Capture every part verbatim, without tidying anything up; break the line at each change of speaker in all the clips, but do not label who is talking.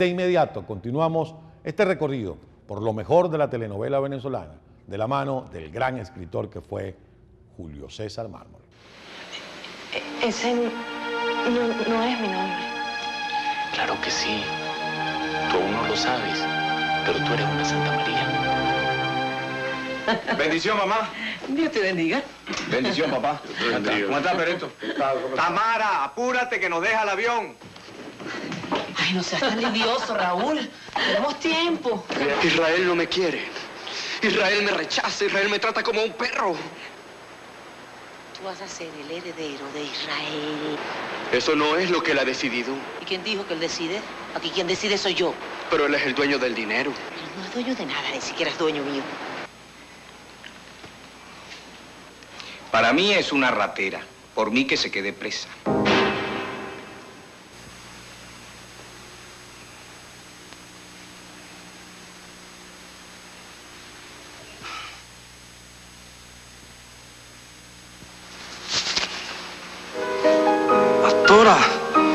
De inmediato continuamos este recorrido por lo mejor de la telenovela venezolana, de la mano del gran escritor que fue Julio César Mármol.
Ese no, no es mi nombre.
Claro que sí. Tú aún no lo sabes, pero tú eres una Santa María.
Bendición, mamá.
Dios te bendiga.
Bendición, papá. ¿Cómo estás, Perito? Tamara, apúrate que nos deja el avión.
Ay, no seas tan lidioso, Raúl. Tenemos tiempo.
Israel no me quiere. Israel me rechaza. Israel me trata como un perro.
Tú vas a ser el heredero de Israel.
Eso no es lo que él ha decidido.
¿Y quién dijo que él decide? Aquí quien decide soy yo.
Pero él es el dueño del dinero.
Él no es dueño de nada, ni siquiera es dueño mío.
Para mí es una ratera. Por mí que se quede presa.
¡Pastora!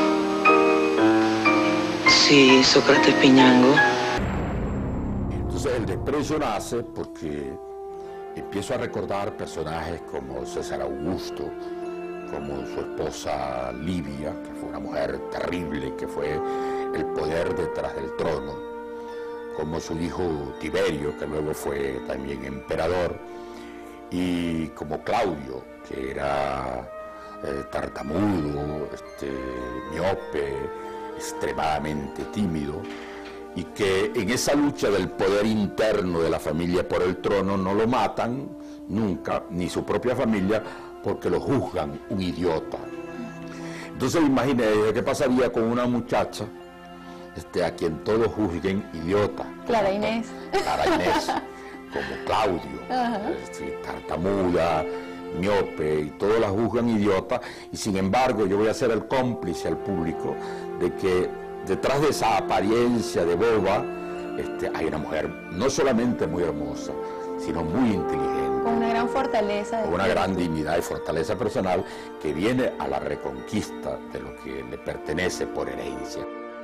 Sí, Sócrates Piñango.
Entonces el desprecio nace porque empiezo a recordar personajes como César Augusto, como su esposa Livia, que fue una mujer terrible, que fue el poder detrás del trono, como su hijo Tiberio, que luego fue también emperador, y como Claudio, que era eh, tartamudo, este, miope, extremadamente tímido, y que en esa lucha del poder interno de la familia por el trono no lo matan nunca, ni su propia familia, porque lo juzgan un idiota. Entonces imaginé qué pasaría con una muchacha este, a quien todos juzguen idiota.
Clara Inés.
Clara Inés, como Claudio, este, tartamuda, miope, y todos la juzgan idiota, y sin embargo yo voy a ser el cómplice al público de que detrás de esa apariencia de boba este, hay una mujer no solamente muy hermosa, sino muy inteligente.
Con una gran fortaleza.
Con una gran dignidad y fortaleza personal que viene a la reconquista de lo que le pertenece por herencia.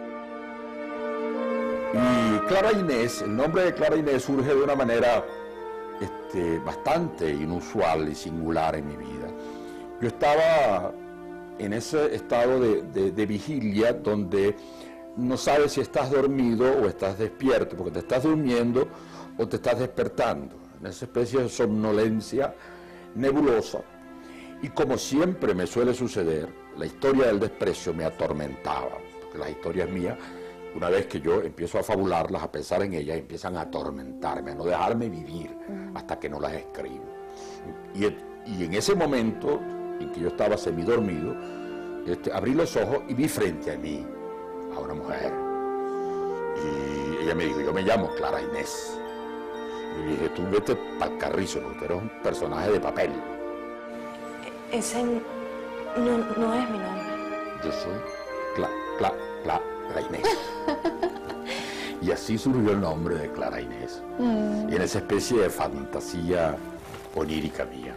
Y Clara Inés, el nombre de Clara Inés surge de una manera este, bastante inusual y singular en mi vida. Yo estaba en ese estado de, de, de vigilia donde no sabes si estás dormido o estás despierto, porque te estás durmiendo o te estás despertando, en esa especie de somnolencia nebulosa. Y como siempre me suele suceder, la historia del desprecio me atormentaba, porque las historias mías, una vez que yo empiezo a fabularlas, a pensar en ellas, empiezan a atormentarme, a no dejarme vivir hasta que no las escribo. Y, y en ese momento en que yo estaba semidormido, este, abrí los ojos y vi frente a mí a una mujer. Y ella me dijo, yo me llamo Clara Inés. Y le dije, tú vete para el carrizo, porque tú eres un personaje de papel.
Ese no, no es mi nombre.
Yo soy Cla, Cla, Cla, Clara Inés. Y así surgió el nombre de Clara Inés. Mm. Y en esa especie de fantasía onírica mía.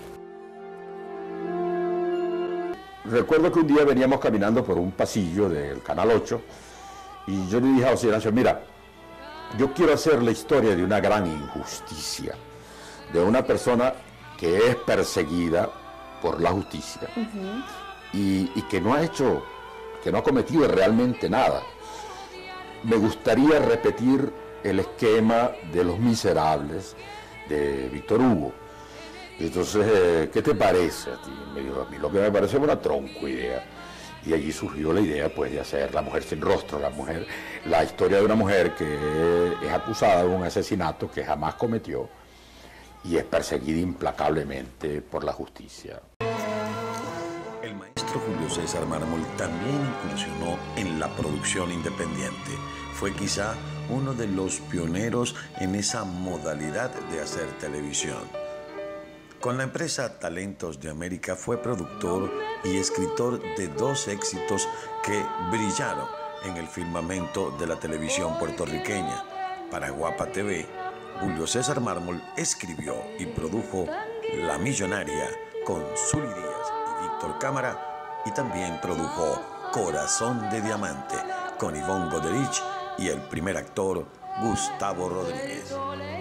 Recuerdo que un día veníamos caminando por un pasillo del Canal ocho y yo le dije a José Ignacio, mira, yo quiero hacer la historia de una gran injusticia, de una persona que es perseguida por la justicia uh-huh. y, y que no ha hecho, que no ha cometido realmente nada. Me gustaría repetir el esquema de Los Miserables de Víctor Hugo. Entonces, ¿qué te parece a ti? Me dijo, a mí lo que me parece es una tronco idea. Y allí surgió la idea pues, de hacer La Mujer Sin Rostro, la, mujer, la historia de una mujer que es acusada de un asesinato que jamás cometió y es perseguida implacablemente por la justicia.
El maestro Julio César Mármol también incursionó en la producción independiente. Fue quizá uno de los pioneros en esa modalidad de hacer televisión. Con la empresa Talentos de América fue productor y escritor de dos éxitos que brillaron en el firmamento de la televisión puertorriqueña. Para Guapa T V, Julio César Mármol escribió y produjo La Millonaria con Zuli Díaz y Víctor Cámara, y también produjo Corazón de Diamante con Ivonne Goderich y el primer actor, Gustavo Rodríguez.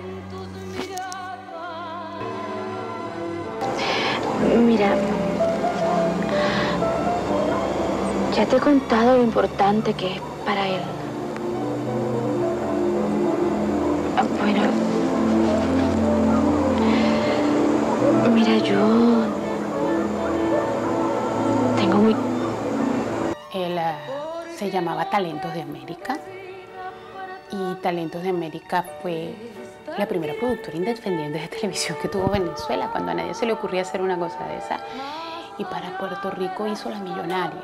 Mira, ya te he contado lo importante que es para él. Bueno, mira, yo tengo muy...
Él uh, se llamaba Talentos de América y Talentos de América fue la primera productora independiente de televisión que tuvo Venezuela, cuando a nadie se le ocurría hacer una cosa de esa. Y para Puerto Rico hizo La Millonaria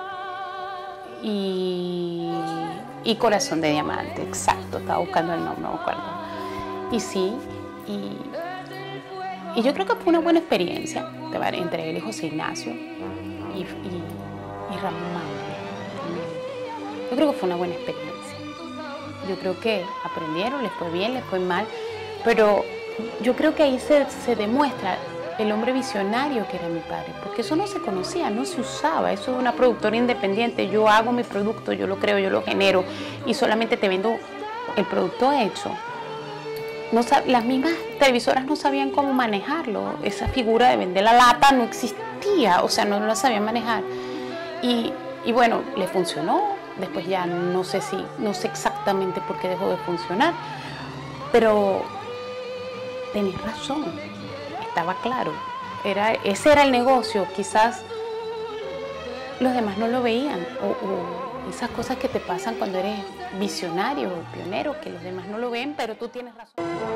y, y Corazón de Diamante, exacto, estaba buscando el nombre, no me acuerdo. Y sí, y, y yo creo que fue una buena experiencia entre él y José Ignacio y, y, y Ramón Mauri. Yo creo que fue una buena experiencia. Yo creo que aprendieron, les fue bien, les fue mal, pero yo creo que ahí se, se demuestra el hombre visionario que era mi padre, porque eso no se conocía, no se usaba, eso es una productora independiente, yo hago mi producto, yo lo creo, yo lo genero y solamente te vendo el producto hecho. No, las mismas televisoras no sabían cómo manejarlo, esa figura de vender la lata no existía, o sea, no la sabían manejar. Y, y bueno, le funcionó. Después ya no sé si, no sé exactamente por qué dejó de funcionar, pero tenés razón, estaba claro, era, ese era el negocio, quizás los demás no lo veían, o, o esas cosas que te pasan cuando eres visionario o pionero, que los demás no lo ven, pero tú tienes razón.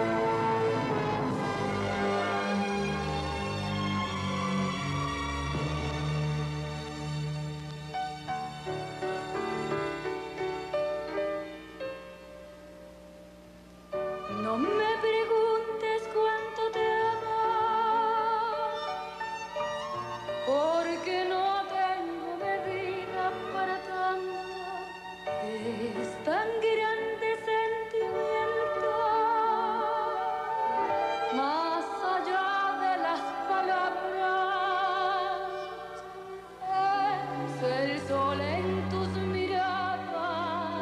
No me preguntes cuánto te amo, porque no tengo medida para tanto. Es tan grande sentimiento, más allá de las palabras, es el sol en tus miradas.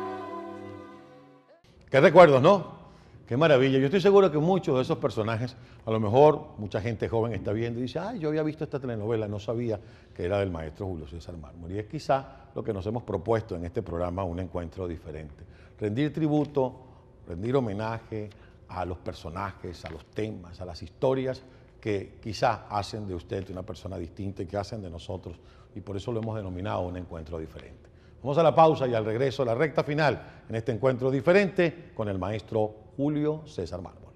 ¿Qué recuerdos, no? Qué maravilla. Yo estoy seguro que muchos de esos personajes, a lo mejor mucha gente joven está viendo y dice, ay, yo había visto esta telenovela, no sabía que era del maestro Julio César Mármol. Y es quizá lo que nos hemos propuesto en este programa, un encuentro diferente. Rendir tributo, rendir homenaje a los personajes, a los temas, a las historias que quizá hacen de usted una persona distinta y que hacen de nosotros, y por eso lo hemos denominado un encuentro diferente. Vamos a la pausa y al regreso a la recta final en este encuentro diferente con el maestro Julio César Mármol.